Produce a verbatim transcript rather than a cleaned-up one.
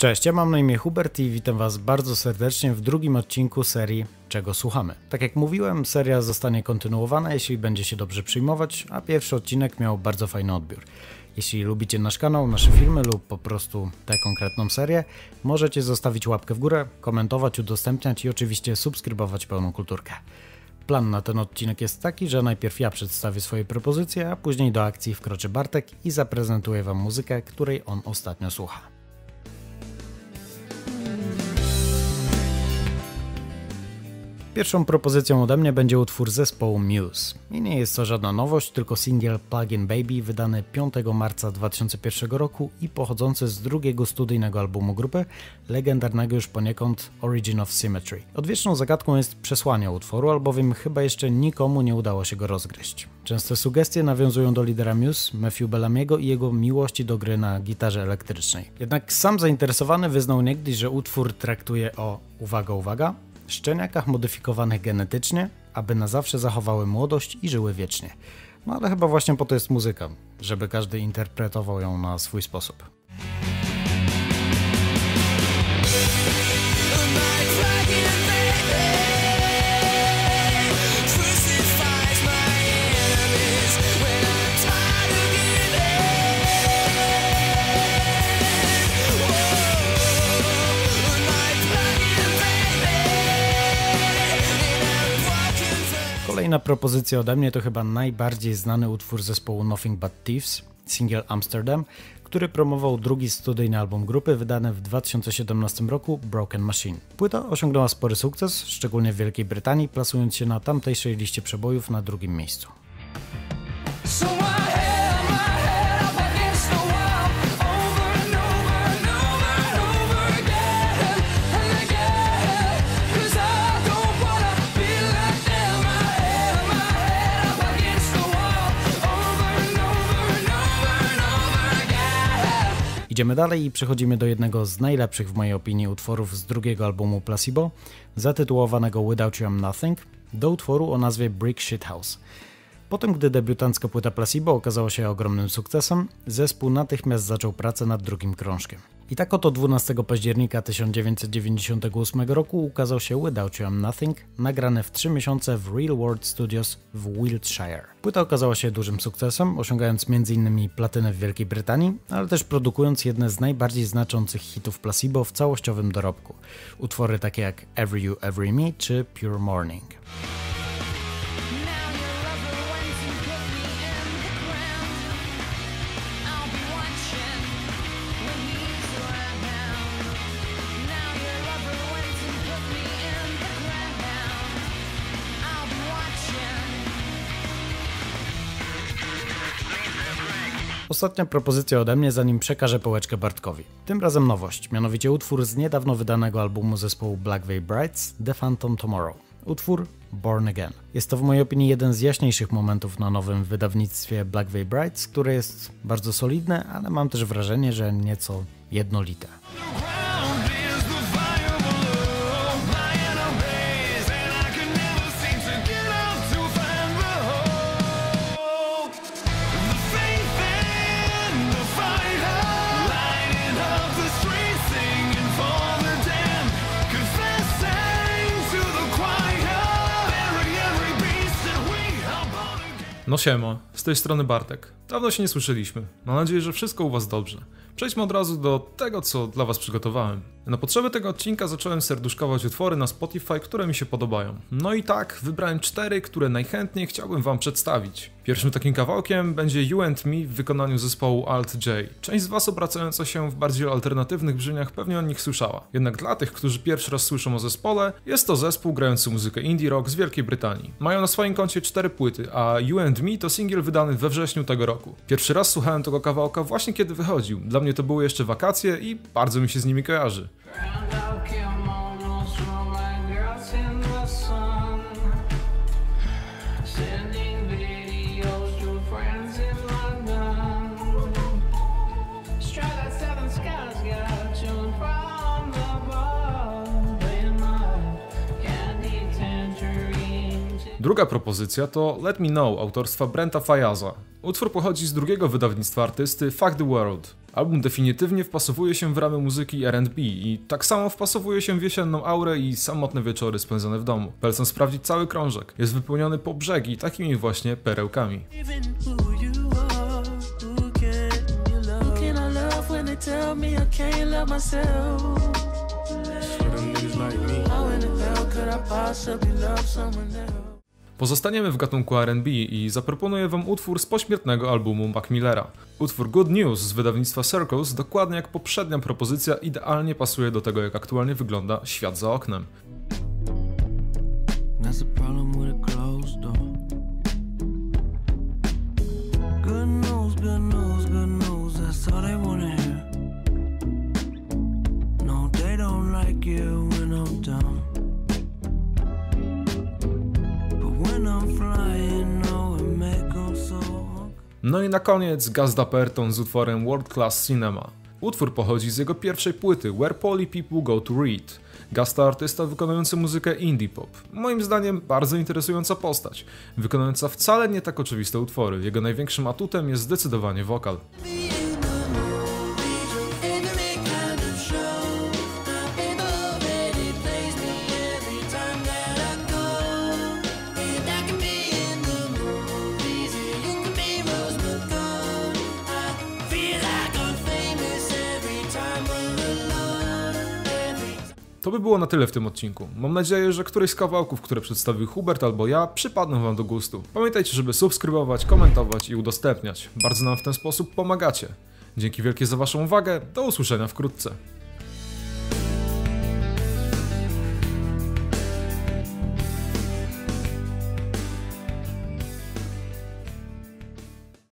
Cześć, ja mam na imię Hubert i witam Was bardzo serdecznie w drugim odcinku serii Czego słuchamy. Tak jak mówiłem, seria zostanie kontynuowana, jeśli będzie się dobrze przyjmować, a pierwszy odcinek miał bardzo fajny odbiór. Jeśli lubicie nasz kanał, nasze filmy lub po prostu tę konkretną serię, możecie zostawić łapkę w górę, komentować, udostępniać i oczywiście subskrybować Pełną Kulturkę. Plan na ten odcinek jest taki, że najpierw ja przedstawię swoje propozycje, a później do akcji wkroczy Bartek i zaprezentuję Wam muzykę, której on ostatnio słucha. Pierwszą propozycją ode mnie będzie utwór zespołu Muse. I nie jest to żadna nowość, tylko singiel Plug-in Baby wydany piątego marca dwa tysiące pierwszego roku i pochodzący z drugiego studyjnego albumu grupy, legendarnego już poniekąd Origin of Symmetry. Odwieczną zagadką jest przesłanie utworu, albowiem chyba jeszcze nikomu nie udało się go rozgryźć. Częste sugestie nawiązują do lidera Muse, Matthew Bellamiego i jego miłości do gry na gitarze elektrycznej. Jednak sam zainteresowany wyznał niegdyś, że utwór traktuje o, uwaga, uwaga, szczeniakach modyfikowanych genetycznie, aby na zawsze zachowały młodość i żyły wiecznie. No ale chyba właśnie po to jest muzyka, żeby każdy interpretował ją na swój sposób. Kolejna propozycja ode mnie to chyba najbardziej znany utwór zespołu Nothing But Thieves, singiel Amsterdam, który promował drugi studyjny album grupy wydany w dwa tysiące siedemnastym roku Broken Machine. Płyta osiągnęła spory sukces, szczególnie w Wielkiej Brytanii, plasując się na tamtejszej liście przebojów na drugim miejscu. Idziemy dalej i przechodzimy do jednego z najlepszych w mojej opinii utworów z drugiego albumu Placebo, zatytułowanego Without You I'm Nothing, do utworu o nazwie Brick Shit House. Potem, gdy debiutancka płyta Placebo okazała się ogromnym sukcesem, zespół natychmiast zaczął pracę nad drugim krążkiem. I tak oto dwunastego października tysiąc dziewięćset dziewięćdziesiątego ósmego roku ukazał się Without You I'm Nothing, nagrane w trzy miesiące w Real World Studios w Wiltshire. Płyta okazała się dużym sukcesem, osiągając między innymi platynę w Wielkiej Brytanii, ale też produkując jedne z najbardziej znaczących hitów Placebo w całościowym dorobku. Utwory takie jak Every You, Every Me czy Pure Morning. Ostatnia propozycja ode mnie, zanim przekażę pałeczkę Bartkowi. Tym razem nowość, mianowicie utwór z niedawno wydanego albumu zespołu Black Veil Brides, The Phantom Tomorrow. Utwór Born Again. Jest to w mojej opinii jeden z jaśniejszych momentów na nowym wydawnictwie Black Veil Brides, które jest bardzo solidne, ale mam też wrażenie, że nieco jednolite. No siema, z tej strony Bartek. Dawno się nie słyszeliśmy. Mam nadzieję, że wszystko u Was dobrze. Przejdźmy od razu do tego, co dla Was przygotowałem. Na potrzeby tego odcinka zacząłem serduszkować utwory na Spotify, które mi się podobają. No i tak, wybrałem cztery, które najchętniej chciałbym Wam przedstawić. Pierwszym takim kawałkiem będzie You and Me w wykonaniu zespołu Alt J. Część z Was obracająca się w bardziej alternatywnych brzmieniach pewnie o nich słyszała. Jednak dla tych, którzy pierwszy raz słyszą o zespole, jest to zespół grający muzykę indie rock z Wielkiej Brytanii. Mają na swoim koncie cztery płyty, a You and Me to singiel wydany we wrześniu tego roku. Pierwszy raz słuchałem tego kawałka właśnie kiedy wychodził. Dla mnie to były jeszcze wakacje i bardzo mi się z nimi kojarzy. Druga propozycja to Let Me Know autorstwa Brenta Faiyaz'a. Utwór pochodzi z drugiego wydawnictwa artysty Fuck the World. Album definitywnie wpasowuje się w ramy muzyki R and B i tak samo wpasowuje się w jesienną aurę i samotne wieczory spędzone w domu. Polecam sprawdzić cały krążek. Jest wypełniony po brzegi takimi właśnie perełkami. Pozostaniemy w gatunku R and B i zaproponuję wam utwór z pośmiertnego albumu Mac Millera. Utwór Good News z wydawnictwa Circles, dokładnie jak poprzednia propozycja, idealnie pasuje do tego, jak aktualnie wygląda świat za oknem. No i na koniec Gus Dapperton z utworem World Class Cinema. Utwór pochodzi z jego pierwszej płyty Where Poly People Go to Read. Gus to artysta wykonujący muzykę indie pop. Moim zdaniem bardzo interesująca postać, wykonująca wcale nie tak oczywiste utwory. Jego największym atutem jest zdecydowanie wokal. To by było na tyle w tym odcinku. Mam nadzieję, że któryś z kawałków, które przedstawił Hubert albo ja, przypadną wam do gustu. Pamiętajcie, żeby subskrybować, komentować i udostępniać. Bardzo nam w ten sposób pomagacie. Dzięki wielkie za waszą uwagę, do usłyszenia wkrótce.